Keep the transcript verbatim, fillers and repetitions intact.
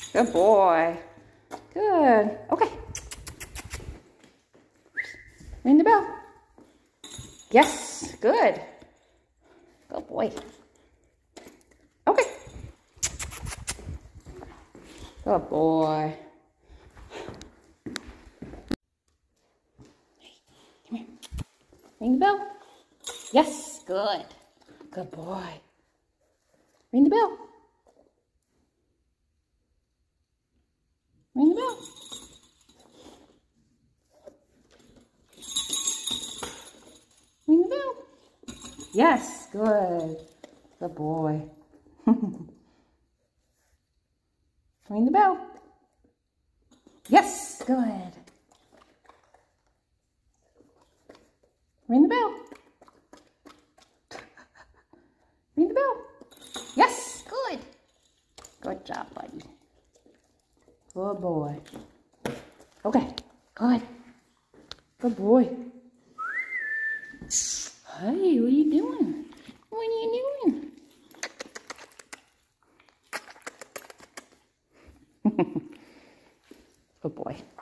Good boy. Good. Okay. Ring the bell. Yes. Good. Good boy. Okay. Good boy. Come here. Ring the bell. Yes. Good. Good boy. Ring the bell. Ring the bell. Ring the bell. Yes, good. Good boy. Ring the bell. Yes, good. Ring the bell. Ring the bell. Yes, good. Good job, buddy. Good boy. Okay, good. Good boy. Hey, what are you doing? What are you doing? Good boy.